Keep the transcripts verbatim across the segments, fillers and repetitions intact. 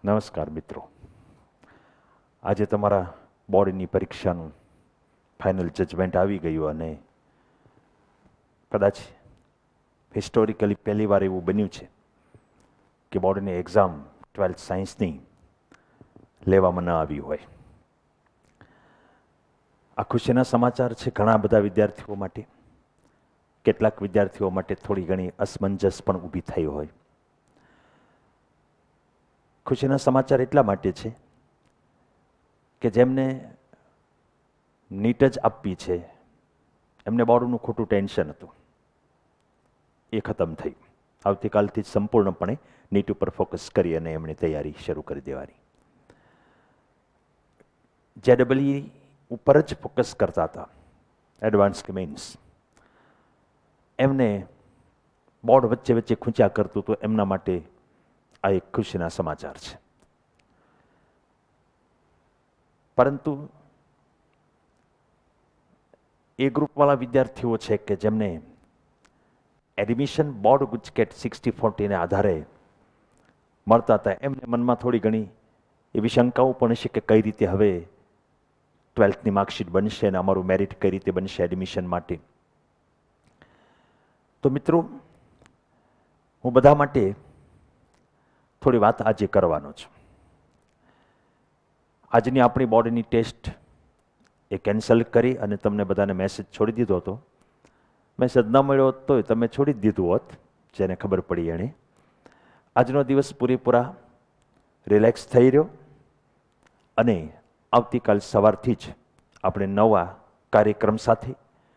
નમસ્કાર મિત્રો, આજે તમારા બોર્ડની પરીક્ષાનું ફાઇનલ જજમેન્ટ આવી ગયું અને કદાચ હિસ્ટોરિકલી પહેલી વાર એવું બન્યું છે કે બોર્ડની એક્ઝામ ટ્વેલ્થ સાયન્સની લેવામાં ન આવી હોય. આ ખુશીના સમાચાર છે ઘણા બધા વિદ્યાર્થીઓ માટે. કેટલાક વિદ્યાર્થીઓ માટે થોડી ઘણી અસમંજસ પણ ઊભી થઈ હોય. ખુશીના સમાચાર એટલા માટે છે કે જેમને નીટ જ આપવી છે એમને બોર્ડનું ખોટું ટેન્શન હતું, એ ખતમ થયું. આવતીકાલથી જ સંપૂર્ણપણે નીટ ઉપર ફોકસ કરી અને એમણે તૈયારી શરૂ કરી દેવાની. જેડબલઈ ઉપર જ ફોકસ કરતા હતા એડવાન્સ કે મેઇન્સ, એમને બોર્ડ વચ્ચે વચ્ચે ખૂંચ્યા કરતું હતું. એમના માટે આ એક ખુશીના સમાચાર છે. પરંતુ એ ગ્રુપવાળા વિદ્યાર્થીઓ છે કે જેમને એડમિશન બોર્ડ ગુજકેટ સિક્સટી ફોર્ટીને આધારે મળતા હતા, એમને મનમાં થોડી ઘણી એવી શંકાઓ પણ છે કે કઈ રીતે હવે ટ્વેલ્થની માર્કશીટ બનશે અને અમારું મેરિટ કઈ રીતે બનશે એડમિશન માટે. તો મિત્રો, હું બધા માટે થોડી વાત આજે કરવાનો છું. આજની આપણી બોર્ડની ટેસ્ટ એ કેન્સલ કરી અને તમને બધાને મેસેજ છોડી દીધો હતો. મેસેજ ન મળ્યો હોત તો તમે છોડી જ દીધું હોત, જેને ખબર પડી એણે. આજનો દિવસ પૂરેપૂરા રિલેક્સ થઈ રહ્યો અને આવતીકાલ સવારથી જ આપણે નવા કાર્યક્રમ સાથે,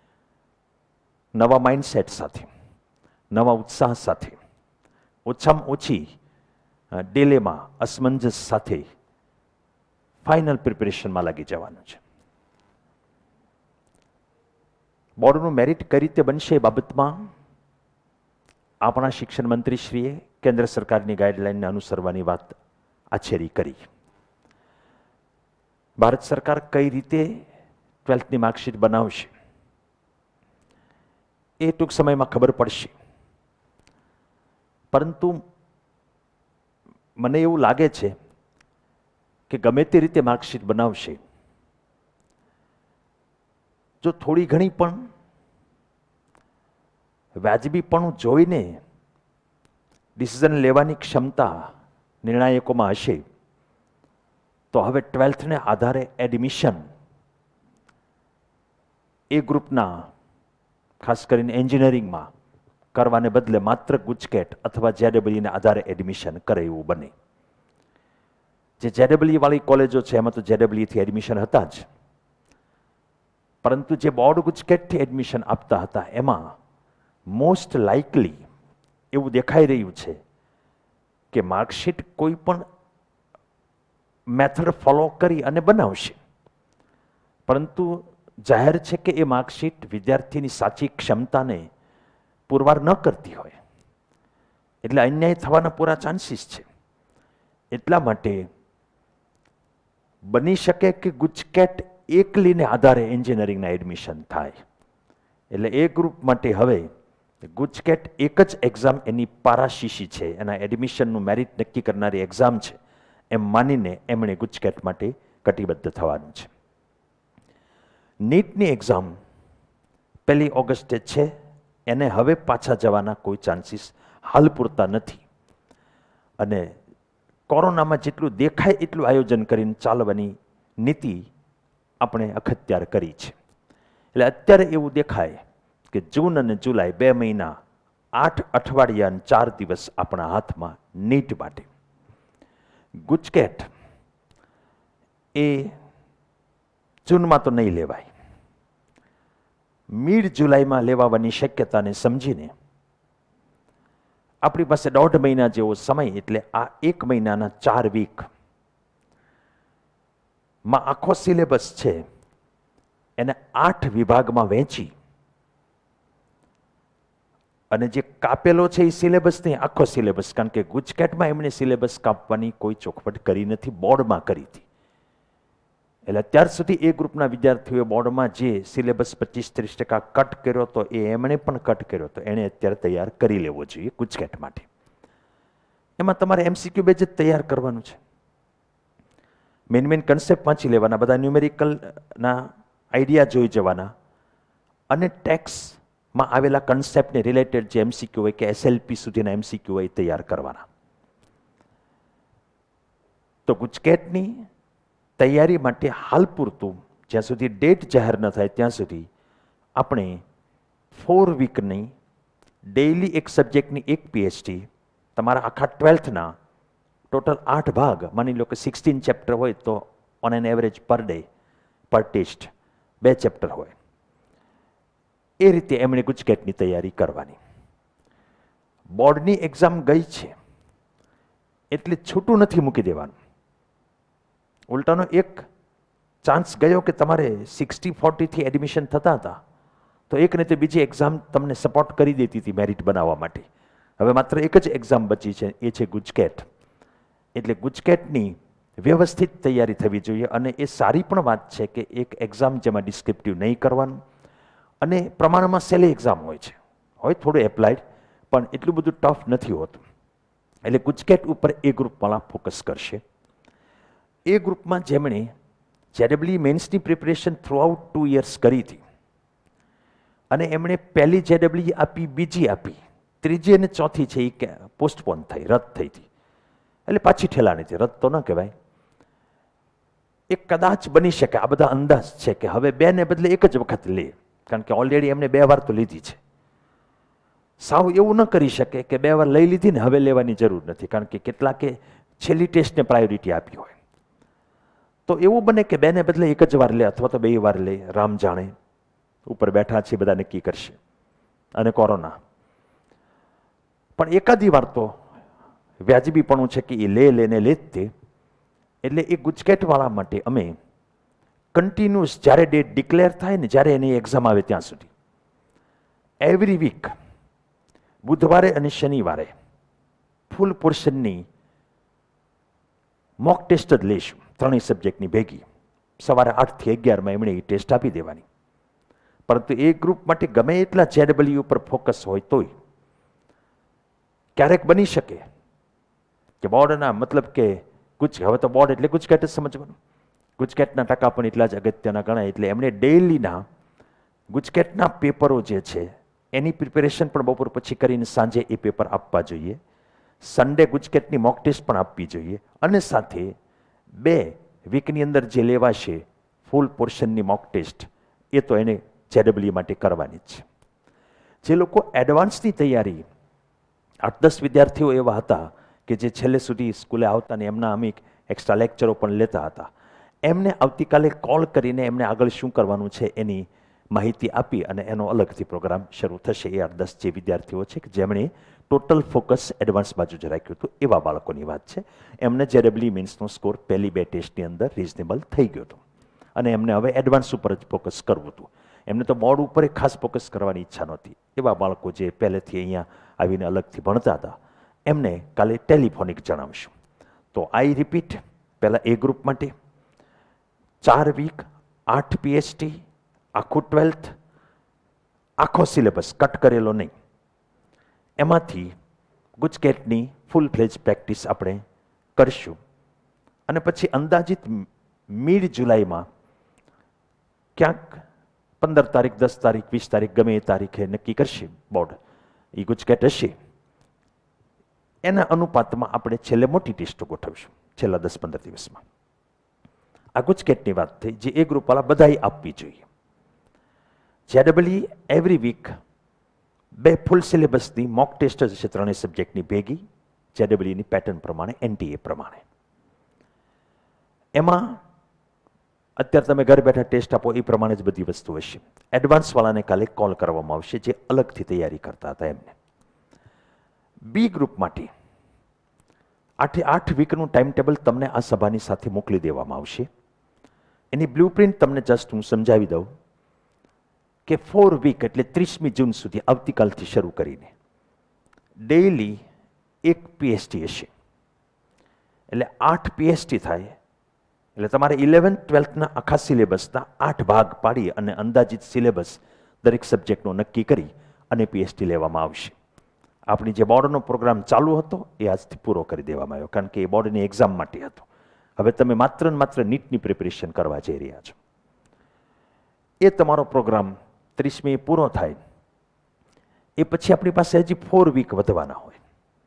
નવા માઇન્ડસેટ સાથે, નવા ઉત્સાહ સાથે, ઓછામાં ઓછી ડિલેમાં, અસમંજસ સાથે ફાઇનલ પ્રિપેરેશનમાં લાગી જવાનું છે. બોર્ડનું મેરિટ કઈ રીતે બનશે એ બાબતમાં આપણા શિક્ષણ મંત્રીશ્રીએ કેન્દ્ર સરકારની ગાઈડલાઇનને અનુસરવાની વાત આછેરી કરી. ભારત સરકાર કઈ રીતે ટ્વેલ્થની માર્કશીટ બનાવશે એ ટૂંક સમયમાં ખબર પડશે. પરંતુ મને એવું લાગે છે કે ગમે તે રીતે માર્કશીટ બનાવશે, જો થોડી ઘણી પણ વ્યાજબીપણું જોઈને ડિસિઝન લેવાની ક્ષમતા નિર્ણાયકોમાં હશે, તો હવે ટ્વેલ્થને આધારે એડમિશન એ ગ્રુપના, ખાસ કરીને એન્જિનિયરિંગમાં કરવાને બદલે માત્ર ગુજકેટ અથવા જેડબલઈના આધારે એડમિશન કરે એવું બને. જે જેડબલઈ વાળી કોલેજો છે એમાં તો જેડબલઈથી એડમિશન હતા જ, પરંતુ જે બોર્ડ ગુજકેટથી એડમિશન આપતા હતા એમાં મોસ્ટ લાઇકલી એવું દેખાઈ રહ્યું છે કે માર્કશીટ કોઈ પણ મેથડ ફોલો કરી અને બનાવશે, પરંતુ જાહેર છે કે એ માર્કશીટ વિદ્યાર્થીની સાચી ક્ષમતાને પુરવાર ન કરતી હોય, એટલે અન્યાય થવાના પૂરા ચાન્સીસ છે. એટલા માટે બની શકે કે ગુજકેટ એકલીને આધારે એન્જિનિયરિંગના એડમિશન થાય. એટલે એ ગ્રુપ માટે હવે ગુજકેટ એક જ એક્ઝામ એની પારાશીશી છે, એના એડમિશનનું મેરિટ નક્કી કરનારી એક્ઝામ છે એમ માનીને એમણે ગુજકેટ માટે કટિબદ્ધ થવાનું છે. નીટની એક્ઝામ પહેલી ઓગસ્ટે છે, એને હવે પાછા જવાના કોઈ ચાન્સીસ હાલ પૂરતા નથી. અને કોરોનામાં જેટલું દેખાય એટલું આયોજન કરીને ચાલવાની નીતિ આપણે અખત્યાર કરી છે. એટલે અત્યારે એવું દેખાય કે જૂન અને જુલાઈ બે મહિના, આઠ અઠવાડિયા અને ચાર દિવસ આપણા હાથમાં નીટ માટે. ગુજકેટ એ જૂનમાં તો નહીં લેવાય, મિડ જુલાઈમાં લેવાવાની શક્યતાને સમજીને આપણી પાસે દોઢ મહિના જેવો સમય, એટલે આ એક મહિનાના ચાર વીક માં આખો સિલેબસ છે એને આઠ વિભાગમાં વહેંચી અને જે કાપેલો છે એ સિલેબસ નહીં, આખો સિલેબસ. કારણ કે ગુજકેટમાં એમણે સિલેબસ કાપવાની કોઈ ચોખવટ કરી નથી, બોર્ડમાં કરી હતી. એટલે અત્યાર સુધી એ ગ્રુપના વિદ્યાર્થીઓએ બોર્ડમાં જે સિલેબસ પચીસ ત્રીસ ટકા કટ કર્યો હતો એ એમણે પણ કટ કર્યો હતો, એણે અત્યારે તૈયાર કરી લેવો જોઈએ ગુજકેટ માટે. એમાં તમારે એમસીક્યુ બેઝ જ તૈયાર કરવાનું છે. મેન મેન કન્સેપ્ટ વાંચી લેવાના, બધા ન્યુમેરિકલના આઈડિયા જોઈ જવાના, અને ટેક્સમાં આવેલા કન્સેપ્ટને રિલેટેડ જે એમસીક્યુ હોય કે એસએલપી સુધીના એમસીક્યુ હોય એ તૈયાર કરવાના. તો ગુજકેટની તૈયારી માટે હાલ પૂરતું જ્યાં સુધી ડેટ જાહેર ન થાય ત્યાં સુધી આપણે ફોર વીકની ડેઇલી એક સબ્જેક્ટની એક પીએચડી, તમારા આખા ટ્વેલ્થના ટોટલ આઠ ભાગ, માની લો કે સિક્સટીન ચેપ્ટર હોય તો on an average per day per test બે ચેપ્ટર હોય, એ રીતે એમણે ગુજકેટની તૈયારી કરવાની. બોર્ડની એક્ઝામ ગઈ છે એટલે છૂટું નથી મૂકી દેવાનું. ઉલટાનો એક ચાન્સ ગયો કે તમારે સિક્સટી ફોર્ટીથી એડમિશન થતા હતા, તો એક ને તે બીજી એક્ઝામ તમને સપોર્ટ કરી દેતી હતી મેરિટ બનાવવા માટે. હવે માત્ર એક જ એક્ઝામ બચી છે, એ છે ગુજકેટ. એટલે ગુજકેટની વ્યવસ્થિત તૈયારી થવી જોઈએ, અને એ સારી પણ વાત છે કે એક એક્ઝામ જેમાં ડિસ્ક્રિપ્ટિવ નહીં કરવાનું, અને પ્રમાણમાં સહેલી એક્ઝામ હોય છે, હોય થોડું એપ્લાઇડ, પણ એટલું બધું ટફ નથી હોતું. એટલે ગુજકેટ ઉપર એ ગ્રુપવાળા ફોકસ કરશે. એ ગ્રુપમાં જેમણે જેડબલ્યુ મેન્સની preparation throughout two years કરી હતી, અને એમણે પહેલી જેડબલ્યુ આપી, બીજી આપી, ત્રીજી અને ચોથી છે એ કે પોસ્ટપોન થઈ, રદ થઈ હતી, એટલે પાછી ઠેલાણી હતી, રદ તો ન કહેવાય. એ કદાચ બની શકે, આ બધા અંદાજ છે કે હવે બે ને બદલે એક જ વખત લે, કારણ કે ઓલરેડી એમને બે વાર તો લીધી છે. સાવ એવું ન કરી શકે કે બે વાર લઈ લીધી ને હવે લેવાની જરૂર નથી, કારણ કે કેટલાકે છેલ્લી ટેસ્ટને પ્રાયોરિટી આપી હોય. તો એવું બને કે બે ને બદલે એક જ વાર લે, અથવા તો બે વાર લે, રામ જાણે, ઉપર બેઠા છે બધા નક્કી કરશે. અને કોરોના પણ એકાદી વાર તો વ્યાજબીપણું છે કે એ લે લેને લે જ તે. એટલે એ ગુજકેટવાળા માટે અમે કન્ટિન્યુઅસ જ્યારે ડેટ ડિક્લેર થાય ને, જ્યારે એની એક્ઝામ આવે ત્યાં સુધી એવરી વીક બુધવારે અને શનિવારે ફૂલ પોર્શનની મોક ટેસ્ટ જ લઈશું, ત્રણેય સબ્જેક્ટની ભેગી. સવારે આઠથી અગિયારમાં એમણે એ ટેસ્ટ આપી દેવાની. પરંતુ એ ગ્રુપ માટે ગમે એટલા જેડબલ્યુ ઉપર ફોકસ હોય તોય ક્યારેક બની શકે કે બોર્ડના મતલબ કે ગુજ હવે તો બોર્ડ એટલે ગુજકેટ જ સમજવાનું, ગુજકેટના ટકા પણ એટલા જ અગત્યના ગણાય. એટલે એમણે ડેઇલીના ગુજકેટના પેપરો જે છે એની પ્રિપેરેશન પણ બપોર પછી કરીને સાંજે એ પેપર આપવા જોઈએ. સન્ડે ગુજકેટની મોક ટેસ્ટ પણ આપવી જોઈએ, અને સાથે બે વીકની અંદર જે લેવાશે ફૂલ પોર્શનની મોક ટેસ્ટ, એ તો એને જેડબલ્યુ માટે કરવાની જ છે. જે લોકો એડવાન્સની તૈયારી, આઠ દસ વિદ્યાર્થીઓ એવા હતા કે જે છેલ્લે સુધી સ્કૂલે આવતા ને એમના અમે એક્સ્ટ્રા લેક્ચરો પણ લેતા હતા, એમને આવતીકાલે કોલ કરીને એમને આગળ શું કરવાનું છે એની માહિતી આપી અને એનો અલગથી પ્રોગ્રામ શરૂ થશે. એ આઠ દસ જે વિદ્યાર્થીઓ છે કે જેમણે ટોટલ ફોકસ એડવાન્સ બાજુ જ રાખ્યું હતું, એવા બાળકોની વાત છે. એમને જેડબલ્યુ મીન્સનો સ્કોર પહેલી બે ટેસ્ટની અંદર રિઝનેબલ થઈ ગયો હતો, અને એમને હવે એડવાન્સ ઉપર જ ફોકસ કરવું હતું. એમને તો બોર્ડ ઉપર ખાસ ફોકસ કરવાની ઈચ્છા નહોતી. એવા બાળકો જે પહેલેથી અહીંયા આવીને અલગથી ભણતા હતા, એમને કાલે ટેલિફોનિક જણાવશું. તો આઈ રિપીટ, પહેલાં એ ગ્રુપ માટે ચાર વીક, આઠ પીએચડી, આખું ટ્વેલ્થ, આખો સિલેબસ કટ કરેલો નહીં, એમાંથી ગુજકેટની ફૂલ ફ્લેજ પ્રેક્ટિસ આપણે કરીશું. અને પછી અંદાજિત મિડ જુલાઈમાં ક્યાંક પંદર તારીખ, દસ તારીખ, વીસ તારીખ, ગમે એ તારીખે નક્કી કરશે બોર્ડ, એ ગુજકેટ હશે. એના અનુપાતમાં આપણે છેલ્લે મોટી ટેસ્ટો ગોઠવશું છેલ્લા દસ પંદર દિવસમાં. આ ગુજકેટની વાત થઈ, જે એ ગ્રુપવાળા બધાએ આપવી જોઈએ. જેડબલ્યુ એવરી વીક બે ફૂલ સિલેબસની મોક ટેસ્ટ જ છે, ત્રણેય સબ્જેક્ટની ભેગી, જેડબલ્યુની પેટર્ન પ્રમાણે, એનટીએ પ્રમાણે. એમાં અત્યારે તમે ઘર બેઠા ટેસ્ટ આપો એ પ્રમાણે જ બધી વસ્તુ હશે. એડવાન્સવાળાને કાલે કોલ કરવામાં આવશે, જે અલગથી તૈયારી કરતા હતા એમને. બી ગ્રુપ માટે આઠે આઠ વીકનું ટાઈમ ટેબલ તમને આ સભાની સાથે મોકલી દેવામાં આવશે. એની બ્લુપ્રિન્ટ તમને જસ્ટ હું સમજાવી દઉં કે ફોર વીક એટલે ત્રીસમી જૂન સુધી, આવતીકાલથી શરૂ કરીને ડેઇલી એક પીએચડી હશે. એટલે આઠ પીએચડી થાય એટલે તમારે ઇલેવન્થ ટ્વેલ્થના આખા સિલેબસના આઠ ભાગ પાડી અને અંદાજિત સિલેબસ દરેક સબ્જેક્ટનો નક્કી કરી અને પીએચડી લેવામાં આવશે. આપણી જે બોર્ડનો પ્રોગ્રામ ચાલુ હતો એ આજથી પૂરો કરી દેવામાં આવ્યો, કારણ કે એ બોર્ડની એક્ઝામ માટે હતો. હવે તમે માત્ર ને માત્ર નીટની પ્રિપેરેશન કરવા જઈ રહ્યા છો. એ તમારો પ્રોગ્રામ ત્રીસમી પૂરો થાય એ પછી આપણી પાસે હજી ફોર વીક વધવાના હોય.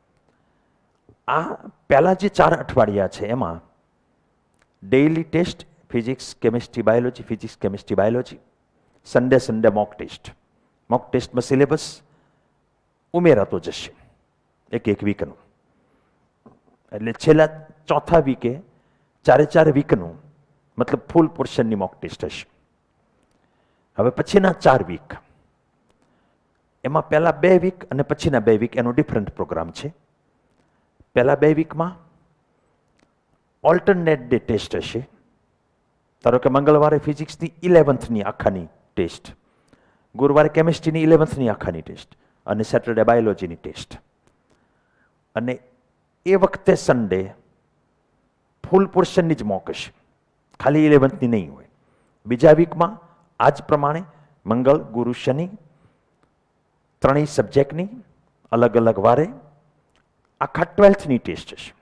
આ પહેલા જે ચાર અઠવાડિયા છે એમાં daily test physics chemistry biology physics chemistry biology, Sunday Sunday mock test. Mock ટેસ્ટમાં સિલેબસ ઉમેરાતો જશે એક એક વીકનું. એટલે છેલ્લા ચોથા વીકે ચારે ચાર વીકનું મતલબ ફૂલ પોર્શનની મોક ટેસ્ટ હશે. હવે પછીના ચાર વીક એમાં પહેલા બે વીક અને પછીના બે વીક એનો ડિફરન્ટ પ્રોગ્રામ છે. પહેલા બે વીકમાં ઓલ્ટરનેટ ડે ટેસ્ટ હશે. ધારો કે મંગળવારે ફિઝિક્સની ઇલેવન્થની આખાની ટેસ્ટ, ગુરુવારે કેમિસ્ટ્રીની ઇલેવન્થની આખાની ટેસ્ટ અને સેટરડે બાયોલોજીની ટેસ્ટ. અને એ વખતે સન્ડે ફૂલ પોર્શનની જ મોક હશે, ખાલી ઇલેવન્થની નહીં હોય. બીજા વીકમાં આ જ પ્રમાણે મંગળ ગુરુ શનિ ત્રણેય સબ્જેક્ટની અલગ અલગ વારે આખા ટ્વેલ્થની ટેસ્ટ હશે.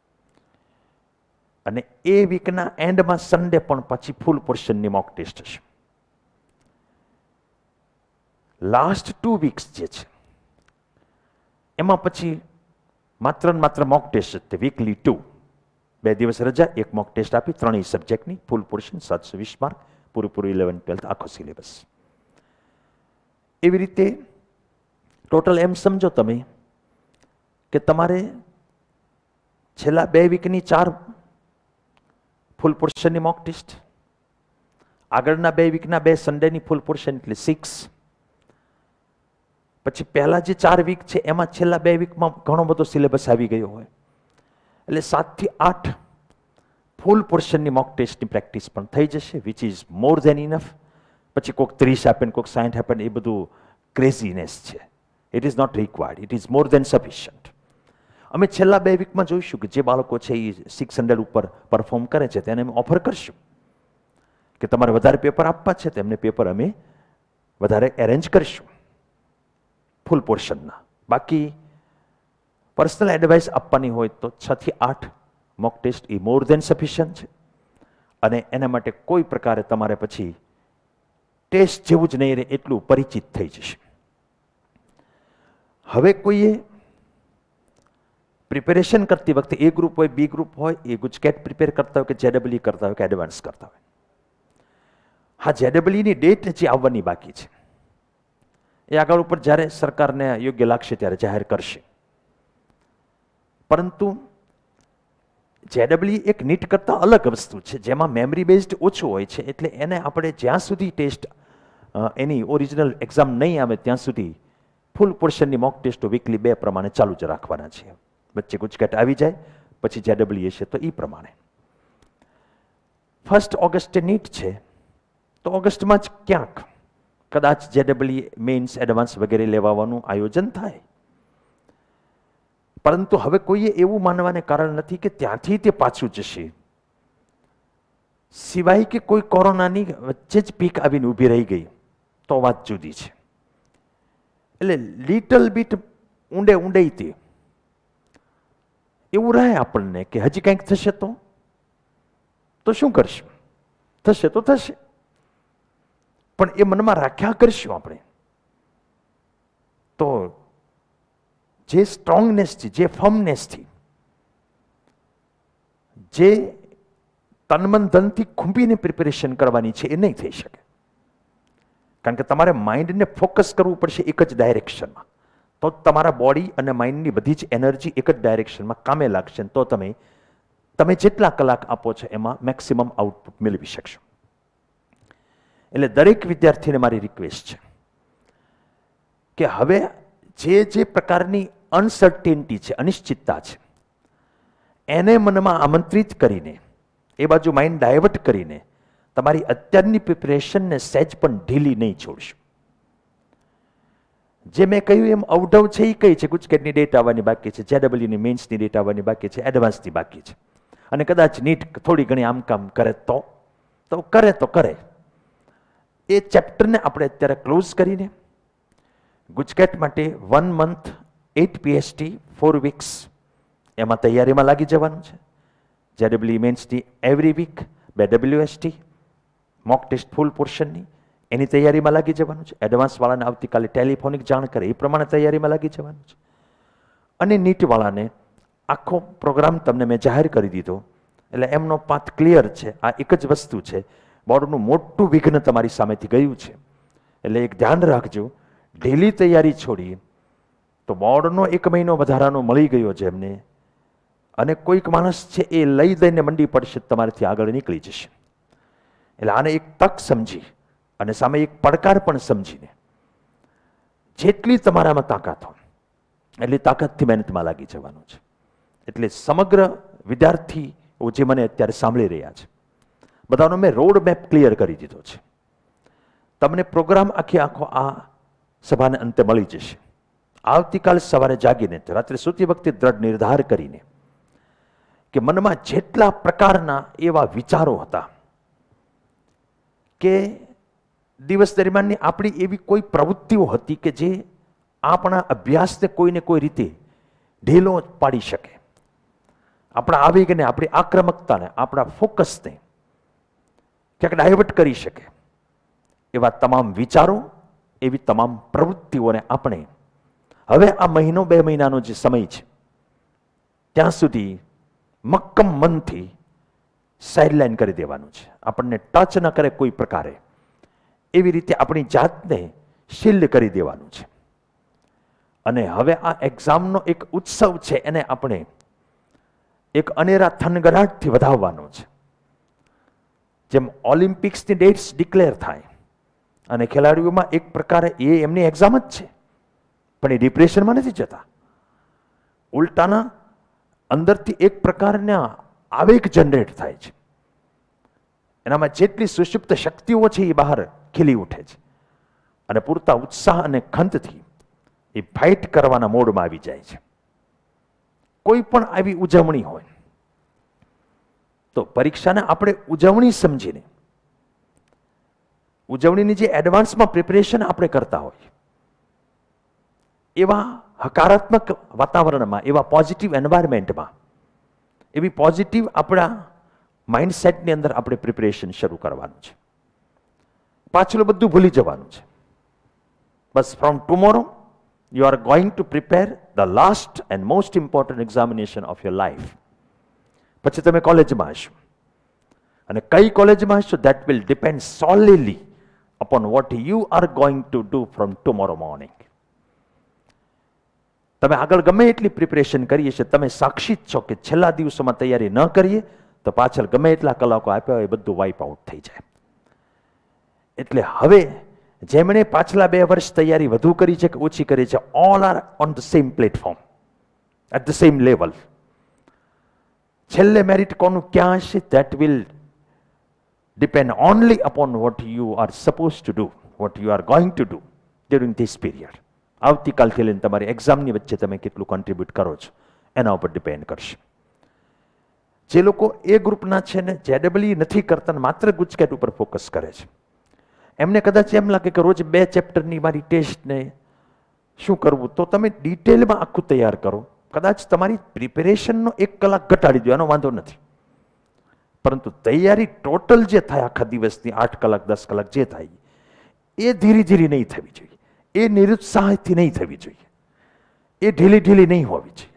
અને એ વીકના એન્ડમાં સન્ડે પણ પાછી ફૂલ પોર્શનની મોક ટેસ્ટ હશે. લાસ્ટ ટુ વીક્સ જે છે એમાં પછી માત્ર ને માત્ર મોક ટેસ્ટ જ. વીકલી ટુ, બે દિવસ રજા, એક મોક ટેસ્ટ આપી ત્રણેય સબ્જેક્ટની ફૂલ પોર્શન સાતસો વીસ માર્ક, પૂરું પૂરું ઇલેવન ટ્વેલ્થ આખો સિલેબસ. એવી રીતે ટોટલ એમ સમજો તમે કે તમારે છેલ્લા બે વીકની ચાર ફૂલ પોર્શનની મોક ટેસ્ટ, આગળના બે વીકના બે સન્ડેની ફૂલ પોર્શન એટલે સિક્સ, પછી પહેલા જે ચાર વીક છે એમાં છેલ્લા બે વીકમાં ઘણો બધો સિલેબસ આવી ગયો હોય એટલે સાતથી આઠ ફૂલ પોર્શનની મોક ટેસ્ટની પ્રેક્ટિસ પણ થઈ જશે, which is more than enough. પછી કોઈક ત્રીસ આપે ને કોઈક સાઠ આપે ને એ બધું ક્રેઝીનેસ છે. It is not required, it is more than sufficient. અમે છેલ્લા બે વીકમાં જોઈશું કે જે બાળકો છે એ સિક્સ હંડ્રેડ ઉપર પરફોર્મ કરે છે તેને અમે ઓફર કરશું કે તમારે વધારે પેપર આપવા છે, તેમને પેપર અમે વધારે એરેન્જ કરીશું ફૂલ પોર્શનના. બાકી પર્સનલ એડવાઇસ આપવાની હોય તો છ થી આઠ મોક ટેસ્ટ એ મોર ધેન સફિશિયન્ટ છે. અને એના માટે કોઈ પ્રકારે તમારે પછી ટેસ્ટ જેવું જ નહીં રહે એટલું પરિચિત થઈ જશે. હવે કોઈએ પ્રિપેરેશન કરતી વખતે એ ગ્રુપ હોય બી ગ્રુપ હોય, એ ગુજકેટ પ્રિપેર કરતા હોય કે જેડબલ્યુ કરતા હોય કે એડવાન્સ કરતા હોય, હા જેડબલ્યુની ડેટ જે આવવાની બાકી છે એ આગળ ઉપર જ્યારે સરકારને યોગ્ય લાગશે ત્યારે જાહેર કરશે. પરંતુ જેડબલ્યુ એક નીટ કરતાં અલગ વસ્તુ છે જેમાં મેમરી બેઝડ ઓછું હોય છે. એટલે એને આપણે જ્યાં સુધી ટેસ્ટ એની ઓરિજિનલ એક્ઝામ નહીં આવે ત્યાં સુધી ફૂલ પોર્શનની મોક ટેસ્ટો વીકલી બે પ્રમાણે ચાલુ જ રાખવાના છે. વચ્ચે ગુજકેટ આવી જાય પછી જેડબલ્યુ છે તો એ પ્રમાણે. ફર્સ્ટ ઓગસ્ટે નીટ છે તો ઓગસ્ટમાં જ ક્યાંક કદાચ જેડબલ્યુ મેઇન્સ એડવાન્સ વગેરે લેવાનું આયોજન થાય. પરંતુ હવે કોઈએ એવું માનવાને કારણ નથી કે ત્યાંથી તે પાછું જશે, સિવાય કે કોઈ કોરોનાની વચ્ચે જ પીક આવીને ઊભી રહી ગઈ તો વાત જુદી છે. એટલે લિટલ બીટ ઊંડે ઊંડે તે એવું રહે આપણને કે હજી કંઈક થશે તો તો શું કરશું, થશે તો થશે, પણ એ મનમાં રાખ્યા કરશું આપણે તો જે સ્ટ્રોંગનેસથી, જે ફર્મનેસથી, જે તનમન ધનથી ખૂંપીને પ્રિપેરેશન કરવાની છે એ નહીં થઈ શકે. કારણ કે તમારે માઇન્ડને ફોકસ કરવું પડશે એક જ ડાયરેક્શનમાં, તો તમારા બોડી અને માઇન્ડની બધી જ એનર્જી એક જ ડાયરેક્શનમાં કામે લાગશે. તો તમે તમે જેટલા કલાક આપો છો એમાં મેક્સિમમ આઉટપુટ મેળવી શકશો. એટલે દરેક વિદ્યાર્થીને મારી રિક્વેસ્ટ છે કે હવે જે જે પ્રકારની અનસર્ટેનિટી છે, અનિશ્ચિતતા છે, એને મનમાં આમંત્રિત કરીને એ બાજુ માઇન્ડ ડાયવર્ટ કરીને તમારી અત્યારની પ્રિપેરેશનને સહેજ પણ ઢીલી નહીં છોડશો. જે મેં કહ્યું એમ અવઢવ છે એ કઈ છે, ગુજકેટની ડેટ આવવાની બાકી છે, જેડબલ્યુની મેઇન્સની ડેટ આવવાની બાકી છે, એડવાન્સની બાકી છે, અને કદાચ નીટ થોડી ઘણી આમ કામ કરે તો તો કરે તો કરે. એ ચેપ્ટરને આપણે અત્યારે ક્લોઝ કરીને ગુજકેટ માટે one month at least four weeks એમાં તૈયારીમાં લાગી જવાનું છે. જેડબલ્યુ મેન્સની એવરી વીક બે ડબલ્યુએસટી મોક ટેસ્ટ ફૂલ પોર્શનની એની તૈયારીમાં લાગી જવાનું છે. એડવાન્સવાળાને આવતીકાલે ટેલિફોનિક જાણ કરે એ પ્રમાણે તૈયારીમાં લાગી જવાનું છે. અને નીટવાળાને આખો પ્રોગ્રામ તમને મેં જાહેર કરી દીધો એટલે એમનો પાથ ક્લિયર છે. આ એક જ વસ્તુ છે, બોર્ડનું મોટું વિઘ્ન તમારી સામેથી ગયું છે. એટલે એક ધ્યાન રાખજો, ડેલી તૈયારી છોડી તો બોર્ડનો એક મહિનો વધારાનો મળી ગયો છે એમને, અને કોઈક માણસ છે એ લઈ દઈને મંડી પડશે, તમારાથી આગળ નીકળી જશે. એટલે આને એક તક સમજી અને સામે એક પડકાર પણ સમજીને જેટલી તમારામાં તાકાત હોય એટલી તાકાતથી મહેનતમાં લાગી જવાનું છે. એટલે સમગ્ર વિદ્યાર્થીઓ જે મને અત્યારે સાંભળી રહ્યા છે બધાનો મેં રોડ મેપ ક્લિયર કરી દીધો છે. તમને પ્રોગ્રામ આખી આખો આ સભાને અંતે મળી જશે. આવતીકાલ સવારે જાગીને રાત્રે સૂતી વખતે દ્રઢ નિર્ધાર કરીને કે મનમાં જેટલા પ્રકારના એવા વિચારો હતા કે દિવસ દરમિયાનની આપણી એવી કોઈ પ્રવૃત્તિઓ હતી કે જે આપણા અભ્યાસને કોઈને કોઈ રીતે ઢીલો પાડી શકે, આપણા આવેગને, આપણી આક્રમકતાને, આપણા ફોકસને ક્યાંક ડાયવર્ટ કરી શકે, એવા તમામ વિચારો, એવી તમામ પ્રવૃત્તિઓને આપણે હવે આ મહિનો બે મહિનાનો જે સમય છે ત્યાં સુધી મક્કમ મનથી સાઇડલાઇન કરી દેવાનું છે. આપણને ટચ ન કરે કોઈ પ્રકારે એવી રીતે આપણી જાતને શિલ્ડ કરી દેવાનું છે. અને હવે આ એક્ઝામનો એક ઉત્સવ છે એને આપણે એક અનેરા થનગરાટથી વધાવવાનો છે. જેમ ઓલિમ્પિક્સની ડેટ્સ ડિક્લેર થાય અને ખેલાડીઓમાં એક પ્રકારે એ એમની એક્ઝામ જ છે, પણ એ ડિપ્રેશનમાં નથી જતા, ઉલટાના અંદરથી એક પ્રકારના આવેગ જનરેટ થાય છે. એનામાં જેટલી સુષુપ્ત શક્તિઓ છે એ બહાર ખીલી ઉઠે છે અને પૂરતા ઉત્સાહ અને ખંતથી એ ફાઇટ કરવાના મોડમાં આવી જાય છે. કોઈ પણ આવી ઉજવણી હોય તો પરીક્ષાને આપણે ઉજવણી સમજીને, ઉજવણીની જે એડવાન્સમાં પ્રિપેરેશન આપણે કરતા હોય એવા હકારાત્મક વાતાવરણમાં, એવા પોઝિટિવ એન્વાયરમેન્ટમાં, એવી પોઝિટિવ આપણા માઇન્ડસેટની અંદર આપણે પ્રિપેરેશન શરૂ કરવાનું છે. પાછલું બધું ભૂલી જવાનું છે. બસ from tomorrow you are going to prepare the last and most important examination of your life. પછી તમે કોલેજમાં હશો અને કઈ કોલેજમાં હશો that will depend solely upon what you are going to do from tomorrow morning. તમે આગળ ગમે એટલી પ્રિપેરેશન કરીએ છે, તમે સાક્ષી જ છો કે છેલ્લા દિવસોમાં તૈયારી ન કરીએ તો પાછળ ગમે એટલા કલાકો આપ્યા હોય એ બધું વાઇપ આઉટ થઈ જાય. એટલે હવે જેમણે પાછલા બે વર્ષ તૈયારી વધુ કરી છે કે ઓછી કરી છે, all are on the same platform, at the same level. છેલ્લે મેરિટ કોનું ક્યાં હશે that will depend only upon what you are supposed to do, what you are going to do during this period. આવતીકાલથી લઈને તમારી એક્ઝામની વચ્ચે તમે કેટલું કોન્ટ્રીબ્યુટ કરો છો એના ઉપર ડિપેન્ડ કરશે. જે લોકો એ ગ્રુપના છે ને જેડબલ્યુ નથી કરતા, માત્ર ગુજકેટ ઉપર ફોકસ કરે છે, એમને કદાચ એમ લાગે કે રોજ બે ચેપ્ટરની મારી ટેસ્ટને શું કરવું, તો તમે ડિટેલમાં આખું તૈયાર કરો. કદાચ તમારી પ્રિપેરેશનનો એક કલાક ઘટાડી દો, એનો વાંધો નથી, પરંતુ તૈયારી ટોટલ જે થાય આખા દિવસની આઠ કલાક દસ કલાક જે થાય એ ધીરે ધીરે નહીં થવી જોઈએ, એ નિરુત્સાહથી નહીં થવી જોઈએ, એ ઢીલી ઢીલી નહીં હોવી જોઈએ.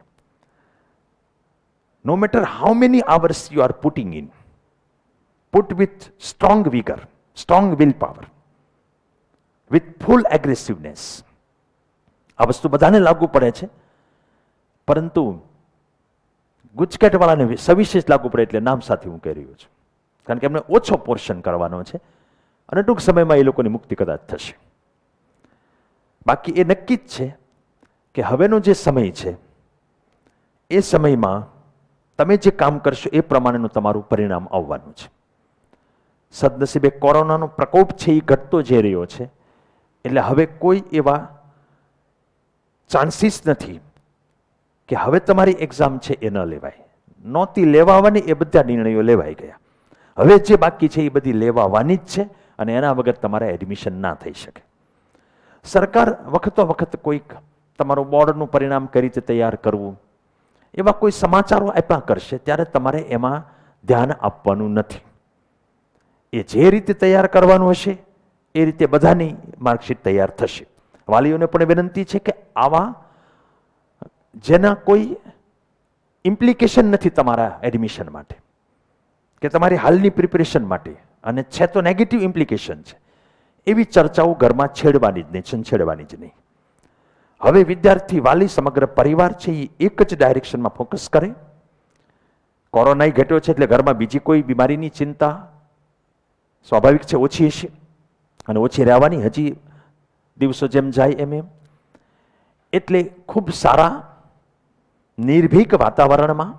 No matter how many hours you are putting in, put with strong vigour, strong willpower, with full aggressiveness. આ વસ્તુ બધાને લાગુ પડે છે, પરંતુ ગુજકેટવાળાને સવિશેષ લાગુ પડે એટલે નામ સાથે હું કહી રહ્યો છું, કારણ કે એમને ઓછો પોર્શન કરવાનો છે અને ટૂંક સમયમાં એ લોકોની મુક્તિ કદાચ થશે. બાકી એ નક્કી જ છે કે હવેનો જે સમય છે એ સમયમાં તમે જે કામ કરશો એ પ્રમાણેનું તમારું પરિણામ આવવાનું છે. સદનસીબે કોરોનાનો પ્રકોપ છે એ ઘટતો જઈ રહ્યો છે, એટલે હવે કોઈ એવા ચાન્સીસ નથી કે હવે તમારી એક્ઝામ છે એ ન લેવાય. નહોતી લેવાવાની એ બધા નિર્ણયો લેવાઈ ગયા. હવે જે બાકી છે એ બધી લેવાવાની જ છે અને એના વગર તમારે એડમિશન ના થઈ શકે. સરકાર વખતો વખત કોઈક તમારું બોર્ડનું પરિણામ કઈ રીતે તૈયાર કરવું એવા કોઈ સમાચારો આપ્યા કરશે ત્યારે તમારે એમાં ધ્યાન આપવાનું નથી. એ જે રીતે તૈયાર કરવાનું હશે એ રીતે બધાની માર્કશીટ તૈયાર થશે. વાલીઓને પણ વિનંતી છે કે આવા જેના કોઈ ઇમ્પ્લિકેશન નથી તમારા એડમિશન માટે કે તમારી હાલની પ્રિપેરેશન માટે અને છે તો નેગેટિવ ઇમ્પ્લિકેશન છે, એવી ચર્ચાઓ ઘરમાં છેડવાની જ નહીં, છંછેડવાની જ નહીં. હવે વિદ્યાર્થી, વાલી, સમગ્ર પરિવાર છે એ એક જ ડાયરેક્શનમાં ફોકસ કરે. કોરોના ઘટ્યો છે એટલે ઘરમાં બીજી કોઈ બીમારીની ચિંતા સ્વાભાવિક છે ઓછી હશે અને ઓછી રહેવાની, હજી દિવસો જેમ જાય એમ એમ. એટલે ખૂબ સારા નિર્ભીક વાતાવરણમાં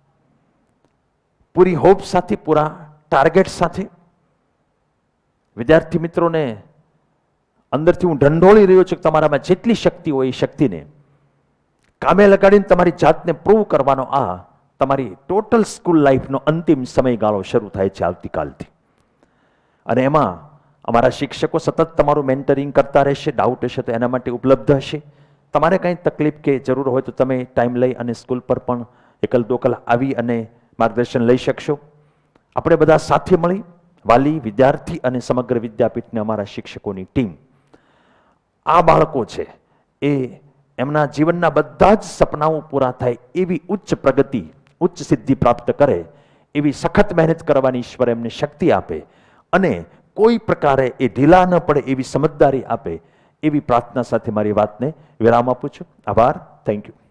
પૂરી હોપ સાથે, પૂરા ટાર્ગેટ સાથે વિદ્યાર્થી મિત્રોને અંદરથી હું ઢંઢોળી રહ્યો છું કે તમારામાં જેટલી શક્તિ હોય એ શક્તિને કામે લગાડીને તમારી જાતને પ્રૂવ કરવાનો આ તમારી ટોટલ સ્કૂલ લાઈફનો અંતિમ સમયગાળો શરૂ થાય છે આવતીકાલથી. અને એમાં અમારા શિક્ષકો સતત તમારું મેન્ટરિંગ કરતા રહેશે. ડાઉટ હશે તો એના માટે ઉપલબ્ધ હશે. તમારે કંઈ તકલીફ કે જરૂર હોય તો તમે ટાઈમ લઈ અને સ્કૂલ પર પણ એકલ દોકલ આવી અને માર્ગદર્શન લઈ શકશો. આપણે બધા સાથે મળી, વાલી, વિદ્યાર્થી અને સમગ્ર વિદ્યાપીઠને અમારા શિક્ષકોની ટીમ આ બાળકો છે એ એમના જીવનના બધા જ સપનાઓ પૂરા થાય એવી ઉચ્ચ પ્રગતિ, ઉચ્ચ સિદ્ધિ પ્રાપ્ત કરે એવી સખત મહેનત કરવાની ઈશ્વર એમને શક્તિ આપે અને કોઈ પ્રકારે એ ઢીલા ન પડે એવી સમજદારી આપે એવી પ્રાર્થના સાથે મારી વાતને વિરામ આપું છું. આભાર. Thank you.